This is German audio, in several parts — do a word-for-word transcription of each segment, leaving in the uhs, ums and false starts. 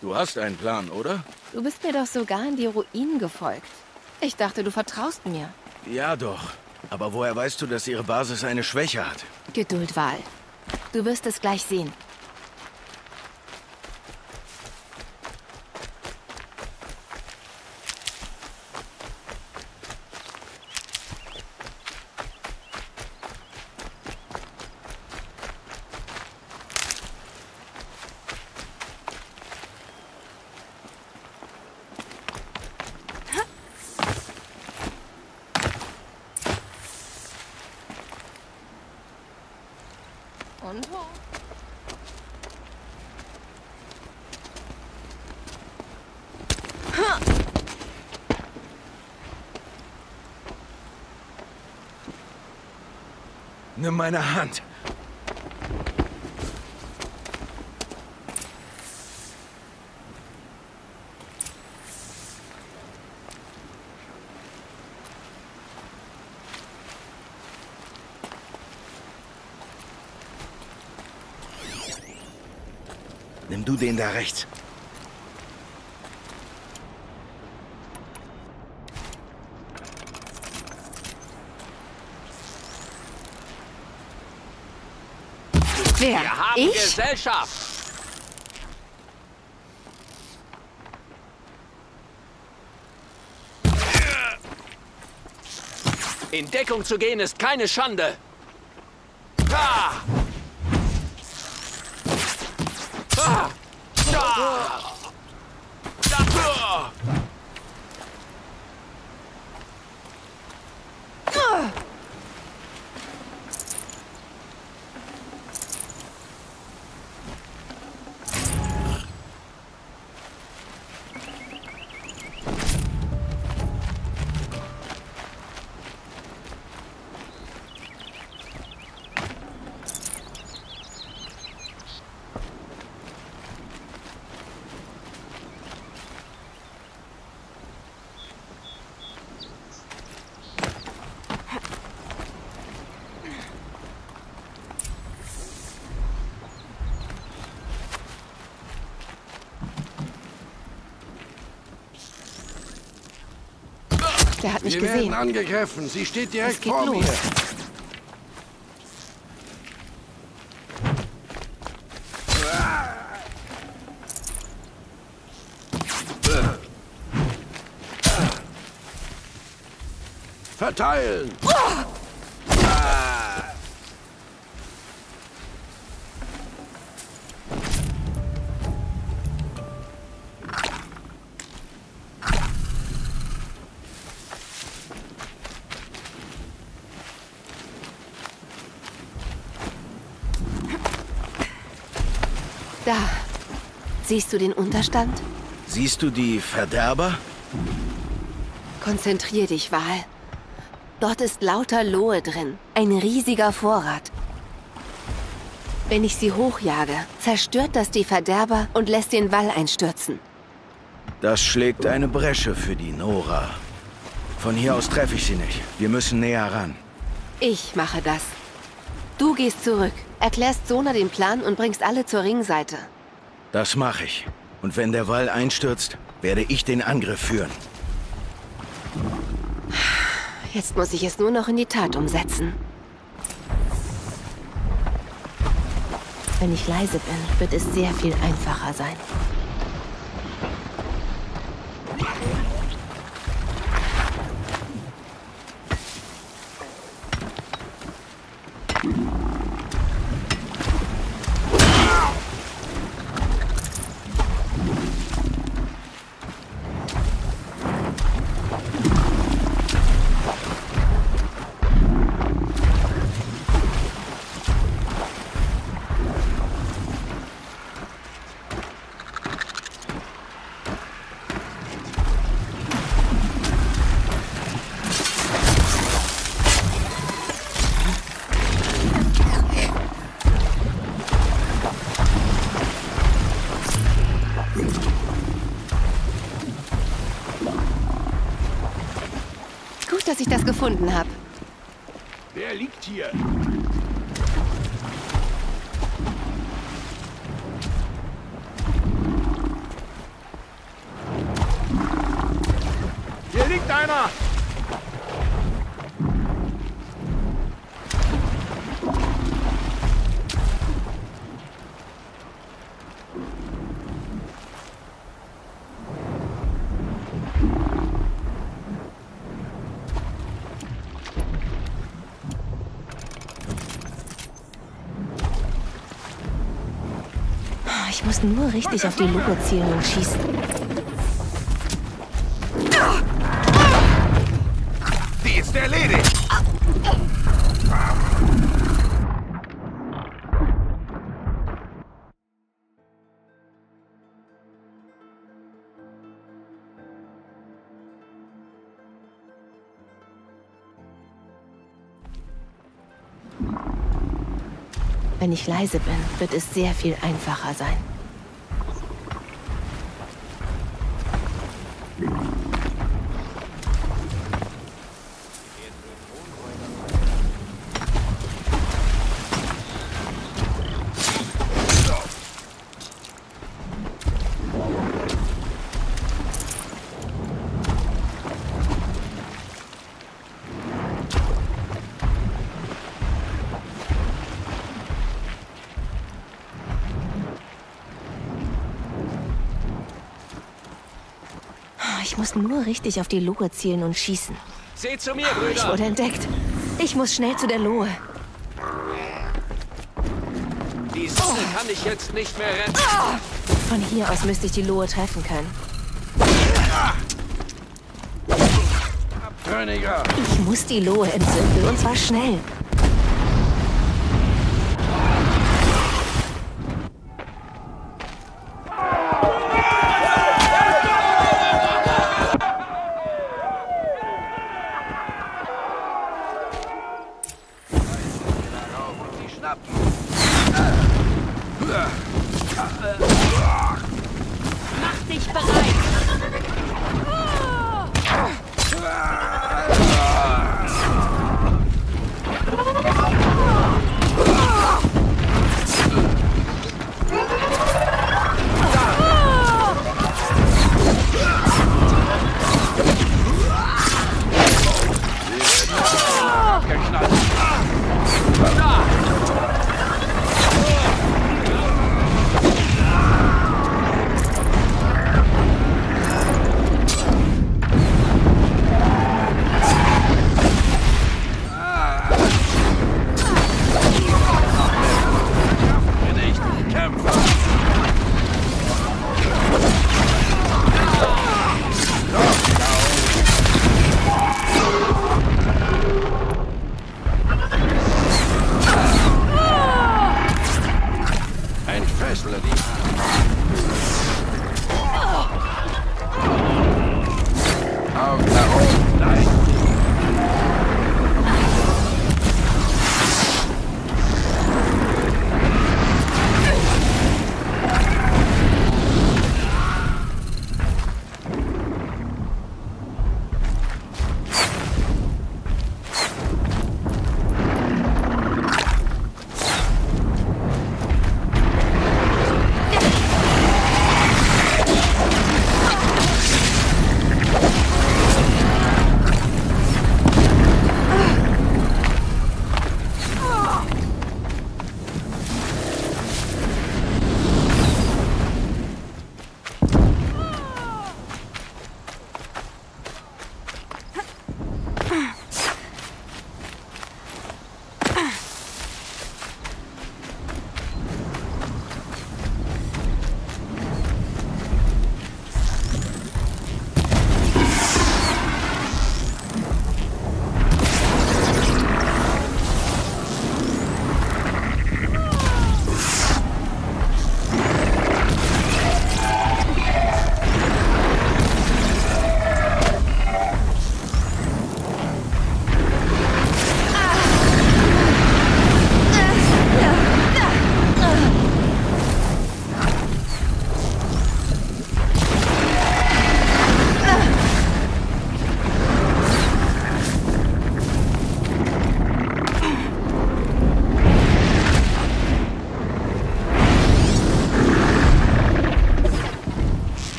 Du hast einen Plan, oder? Du bist mir doch sogar in die Ruinen gefolgt. Ich dachte, du vertraust mir. Ja doch. Aber woher weißt du, dass ihre Basis eine Schwäche hat? Geduld, Val. Du wirst es gleich sehen. Und hoch. Nimm meine Hand. Nimm du den da rechts. Wer? Wir haben Ich? Gesellschaft. In Deckung zu gehen ist keine Schande. Ah! Ah! Ah! Ah! Der hat mich Wir gesehen. werden angegriffen. Sie steht Es direkt geht vor los. mir. Verteilen! Da. Siehst du den Unterstand? Siehst du die Verderber? Konzentrier dich, Val. Dort ist lauter Lohe drin. Ein riesiger Vorrat. Wenn ich sie hochjage, zerstört das die Verderber und lässt den Wall einstürzen. Das schlägt eine Bresche für die Nora. Von hier aus treffe ich sie nicht. Wir müssen näher ran. Ich mache das. Du gehst zurück, erklärst Sona den Plan und bringst alle zur Ringseite. Das mache ich. Und wenn der Wall einstürzt, werde ich den Angriff führen. Jetzt muss ich es nur noch in die Tat umsetzen. Wenn ich leise bin, wird es sehr viel einfacher sein. Gut, dass ich das gefunden habe. Wer liegt hier? einer! Ich muss nur richtig auf die Luke zielen und schießen. Die ist erledigt! Wenn ich leise bin, wird es sehr viel einfacher sein. Ich muss nur richtig auf die Lohe zielen und schießen. Seht zu mir, Ich Brüder! wurde entdeckt. Ich muss schnell zu der Lohe. Die Sonne kann ich jetzt nicht mehr retten. Von hier aus müsste ich die Lohe treffen können. Abtrünniger! Ich muss die Lohe entzünden, und zwar schnell. Mach dich bereit!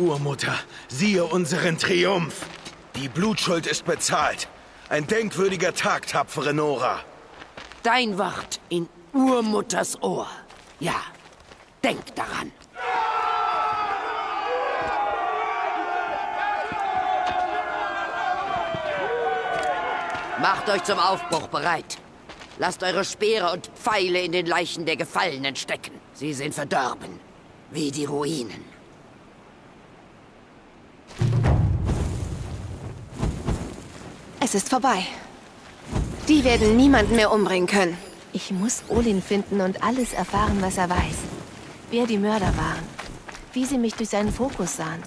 Urmutter, siehe unseren Triumph. Die Blutschuld ist bezahlt. Ein denkwürdiger Tag, tapfere Nora. Dein Wort in Urmutters Ohr. Ja, denk daran. Macht euch zum Aufbruch bereit. Lasst eure Speere und Pfeile in den Leichen der Gefallenen stecken. Sie sind verdorben, wie die Ruinen. Es ist vorbei. Die werden niemanden mehr umbringen können. Ich muss Olin finden und alles erfahren, was er weiß. Wer die Mörder waren. Wie sie mich durch seinen Fokus sahen.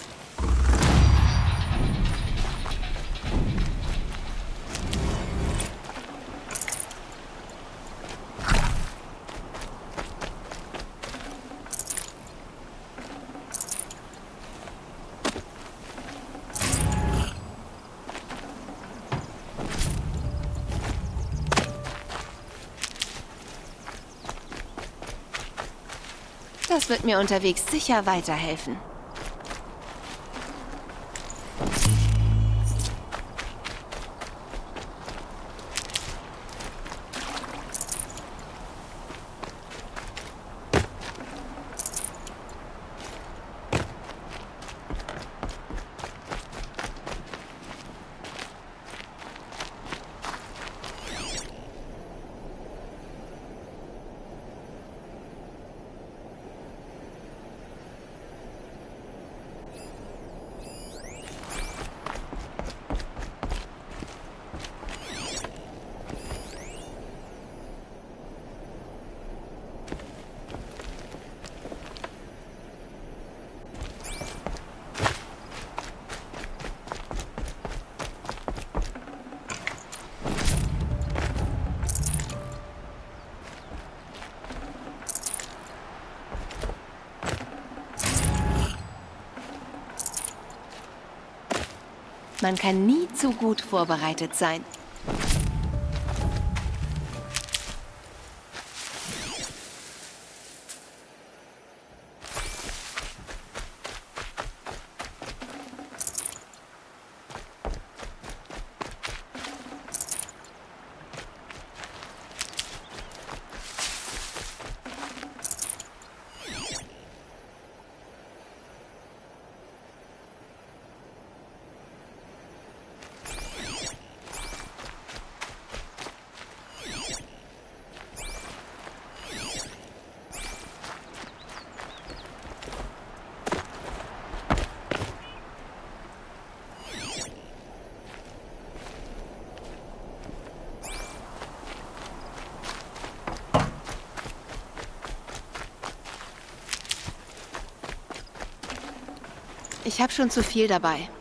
Das wird mir unterwegs sicher weiterhelfen. Man kann nie zu gut vorbereitet sein. Ich habe schon zu viel dabei.